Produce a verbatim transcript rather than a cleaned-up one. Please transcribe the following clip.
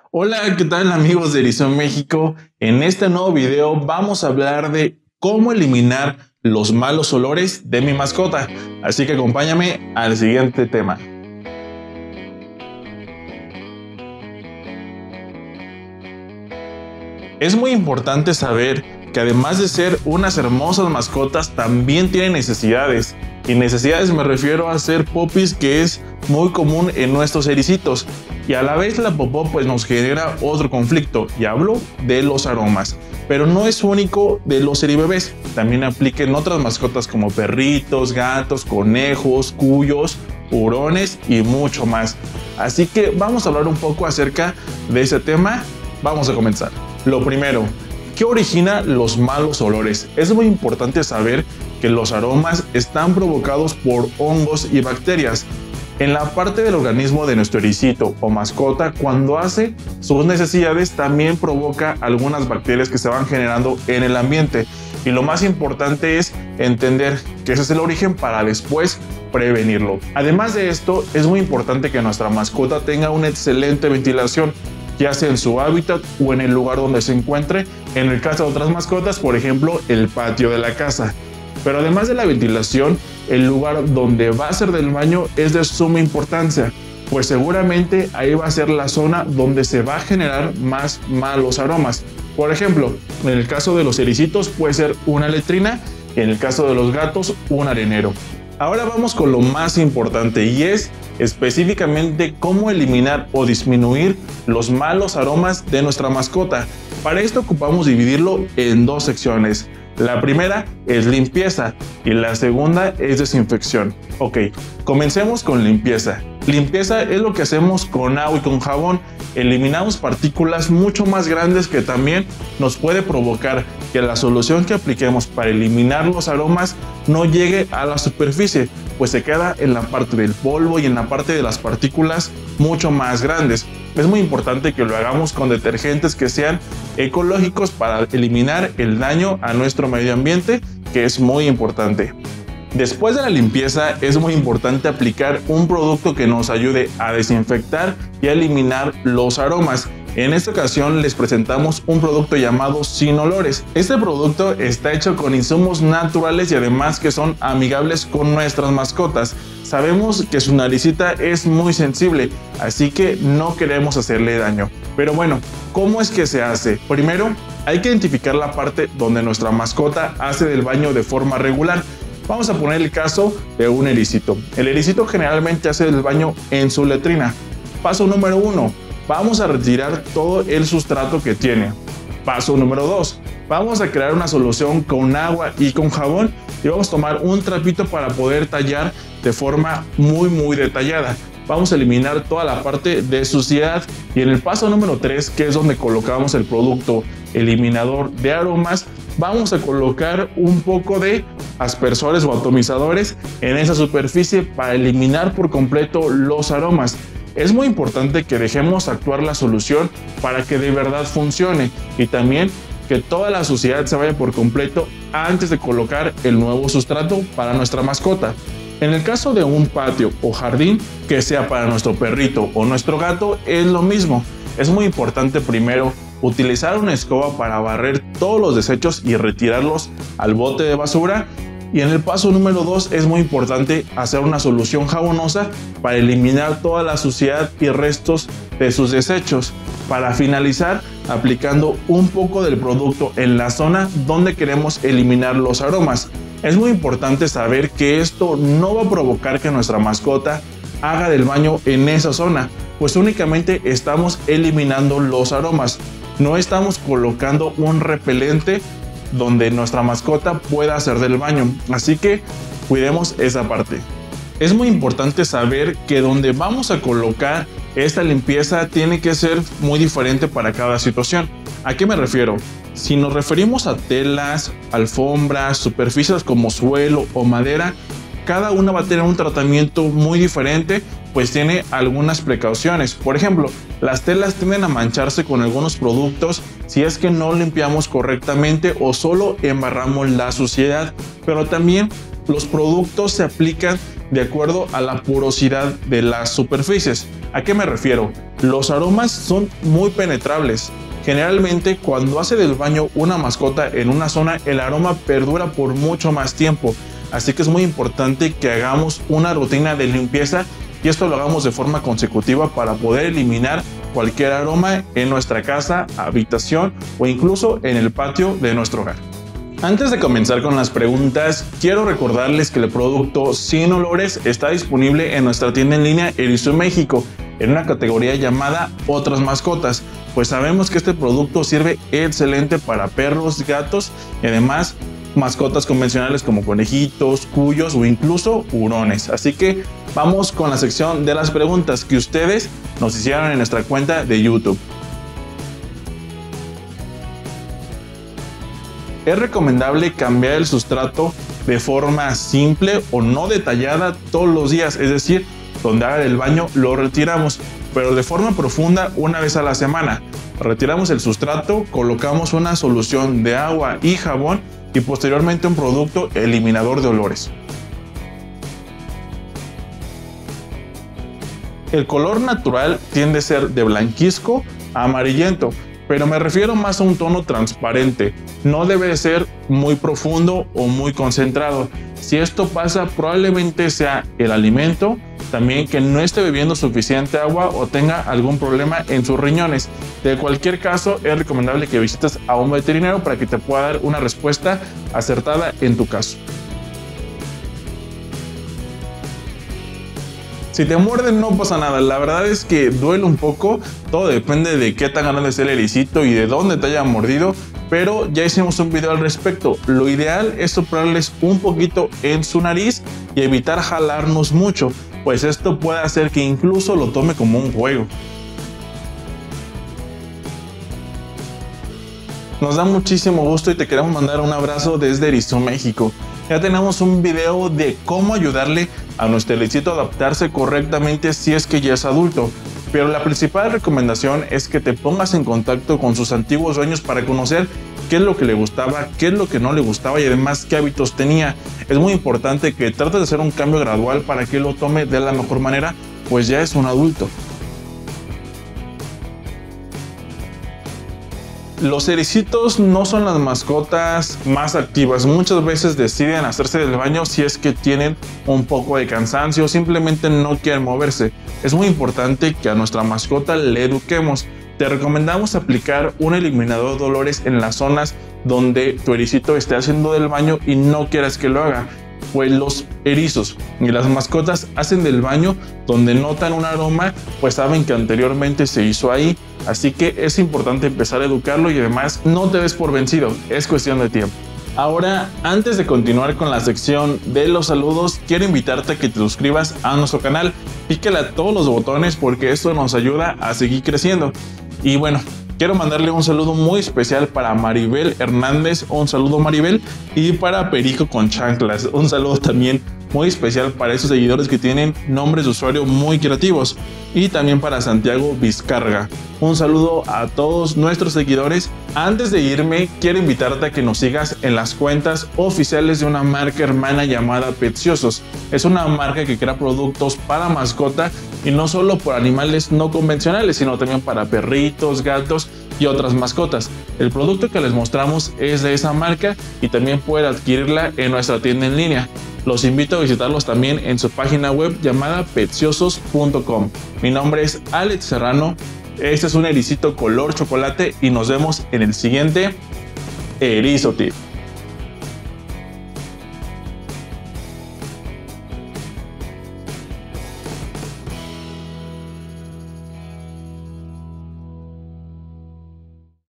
Hola, ¿qué tal amigos de Erizon México? En este nuevo video vamos a hablar de cómo eliminar los malos olores de mi mascota. Así que acompáñame al siguiente tema. Es muy importante saber que además de ser unas hermosas mascotas, también tienen necesidades. Y necesidades me refiero a hacer popis, que es muy común en nuestros ericitos. Y a la vez la popó pues nos genera otro conflicto, y hablo de los aromas. Pero no es único de los eribebés, también aplica en otras mascotas como perritos, gatos, conejos, cuyos, hurones y mucho más. Así que vamos a hablar un poco acerca de ese tema. Vamos a comenzar. Lo primero, ¿qué origina los malos olores? Es muy importante saber que los aromas están provocados por hongos y bacterias en la parte del organismo de nuestro ericito o mascota. Cuando hace sus necesidades, también provoca algunas bacterias que se van generando en el ambiente, y lo más importante es entender que ese es el origen para después prevenirlo. Además de esto, es muy importante que nuestra mascota tenga una excelente ventilación, ya sea en su hábitat o en el lugar donde se encuentre. En el caso de otras mascotas, por ejemplo, el patio de la casa. Pero además de la ventilación, el lugar donde va a ser del baño es de suma importancia, pues seguramente ahí va a ser la zona donde se va a generar más malos aromas. Por ejemplo, en el caso de los ericitos puede ser una letrina, y en el caso de los gatos un arenero. Ahora vamos con lo más importante, y es específicamente cómo eliminar o disminuir los malos aromas de nuestra mascota. Para esto ocupamos dividirlo en dos secciones. La primera es limpieza y la segunda es desinfección. Ok, comencemos con limpieza. Limpieza es lo que hacemos con agua y con jabón. Eliminamos partículas mucho más grandes que también nos puede provocar que la solución que apliquemos para eliminar los aromas no llegue a la superficie, pues se queda en la parte del polvo y en la parte de las partículas mucho más grandes. Es muy importante que lo hagamos con detergentes que sean ecológicos para eliminar el daño a nuestro medio ambiente, que es muy importante. Después de la limpieza, es muy importante aplicar un producto que nos ayude a desinfectar y a eliminar los aromas. En esta ocasión les presentamos un producto llamado Sin Olores. Este producto está hecho con insumos naturales y además que son amigables con nuestras mascotas. Sabemos que su naricita es muy sensible, así que no queremos hacerle daño. Pero bueno, ¿cómo es que se hace? Primero, hay que identificar la parte donde nuestra mascota hace del baño de forma regular. Vamos a poner el caso de un ericito. El ericito generalmente hace el baño en su letrina. Paso número uno. Vamos a retirar todo el sustrato que tiene. Paso número dos. Vamos a crear una solución con agua y con jabón y vamos a tomar un trapito para poder tallar de forma muy muy detallada. Vamos a eliminar toda la parte de suciedad, y en el paso número tres, que es donde colocamos el producto eliminador de aromas, vamos a colocar un poco de aspersores o atomizadores en esa superficie para eliminar por completo los aromas. Es muy importante que dejemos actuar la solución para que de verdad funcione, y también que toda la suciedad se vaya por completo antes de colocar el nuevo sustrato para nuestra mascota. En el caso de un patio o jardín que sea para nuestro perrito o nuestro gato, es lo mismo. Es muy importante primero utilizar una escoba para barrer todos los desechos y retirarlos al bote de basura. Y en el paso número dos es muy importante hacer una solución jabonosa para eliminar toda la suciedad y restos de sus desechos. Para finalizar, aplicando un poco del producto en la zona donde queremos eliminar los aromas. Es muy importante saber que esto no va a provocar que nuestra mascota haga del baño en esa zona, pues únicamente estamos eliminando los aromas. No estamos colocando un repelente donde nuestra mascota pueda hacer del baño, así que cuidemos esa parte. Es muy importante saber que donde vamos a colocar esta limpieza tiene que ser muy diferente para cada situación. ¿A qué me refiero? Si nos referimos a telas, alfombras, superficies como suelo o madera, cada una va a tener un tratamiento muy diferente, pues tiene algunas precauciones. Por ejemplo, las telas tienden a mancharse con algunos productos si es que no limpiamos correctamente o solo embarramos la suciedad, pero también los productos se aplican de acuerdo a la porosidad de las superficies. ¿A qué me refiero? Los aromas son muy penetrables. Generalmente, cuando hace del baño una mascota en una zona, el aroma perdura por mucho más tiempo. Así que es muy importante que hagamos una rutina de limpieza y esto lo hagamos de forma consecutiva para poder eliminar cualquier aroma en nuestra casa, habitación o incluso en el patio de nuestro hogar. Antes de comenzar con las preguntas, quiero recordarles que el producto Sin Olores está disponible en nuestra tienda en línea Erizo México, en una categoría llamada Otras Mascotas, pues sabemos que este producto sirve excelente para perros, gatos y además mascotas convencionales como conejitos, cuyos o incluso hurones. Así que vamos con la sección de las preguntas que ustedes nos hicieron en nuestra cuenta de YouTube. ¿Es recomendable cambiar el sustrato de forma simple o no detallada todos los días? Es decir, donde haga el baño lo retiramos, pero de forma profunda una vez a la semana. Retiramos el sustrato, colocamos una solución de agua y jabón y posteriormente un producto eliminador de olores. El color natural tiende a ser de blanquizco a amarillento, pero me refiero más a un tono transparente. No debe ser muy profundo o muy concentrado. Si esto pasa, probablemente sea el alimento, también que no esté bebiendo suficiente agua o tenga algún problema en sus riñones. De cualquier caso, es recomendable que visites a un veterinario para que te pueda dar una respuesta acertada en tu caso. Si te muerden no pasa nada, la verdad es que duele un poco, todo depende de qué tan grande sea el ericito y de dónde te haya mordido, pero ya hicimos un video al respecto. Lo ideal es soplarles un poquito en su nariz y evitar jalarnos mucho, pues esto puede hacer que incluso lo tome como un juego. Nos da muchísimo gusto y te queremos mandar un abrazo desde Erizo México. Ya tenemos un video de cómo ayudarle a nuestro ericito a adaptarse correctamente si es que ya es adulto. Pero la principal recomendación es que te pongas en contacto con sus antiguos dueños para conocer qué es lo que le gustaba, qué es lo que no le gustaba y además qué hábitos tenía. Es muy importante que trates de hacer un cambio gradual para que lo tome de la mejor manera, pues ya es un adulto. Los ericitos no son las mascotas más activas. Muchas veces deciden hacerse del baño si es que tienen un poco de cansancio o simplemente no quieren moverse. Es muy importante que a nuestra mascota le eduquemos. Te recomendamos aplicar un eliminador de olores en las zonas donde tu ericito esté haciendo del baño y no quieras que lo haga. Pues los erizos y las mascotas hacen del baño donde notan un aroma, pues saben que anteriormente se hizo ahí. Así que es importante empezar a educarlo y además no te des por vencido, es cuestión de tiempo. Ahora, antes de continuar con la sección de los saludos, quiero invitarte a que te suscribas a nuestro canal, pícale a todos los botones porque esto nos ayuda a seguir creciendo. Y bueno, quiero mandarle un saludo muy especial para Maribel Hernández, un saludo Maribel, y para Perico con Chanclas, un saludo también muy especial para esos seguidores que tienen nombres de usuario muy creativos, y también para Santiago Vizcarga. Un saludo a todos nuestros seguidores. Antes de irme, quiero invitarte a que nos sigas en las cuentas oficiales de una marca hermana llamada Petciosos. Es una marca que crea productos para mascota y no solo por animales no convencionales, sino también para perritos, gatos y otras mascotas. El producto que les mostramos es de esa marca y también pueden adquirirla en nuestra tienda en línea. Los invito a visitarlos también en su página web llamada petciosos punto com. Mi nombre es Alex Serrano, este es un ericito color chocolate y nos vemos en el siguiente Erizo Tip.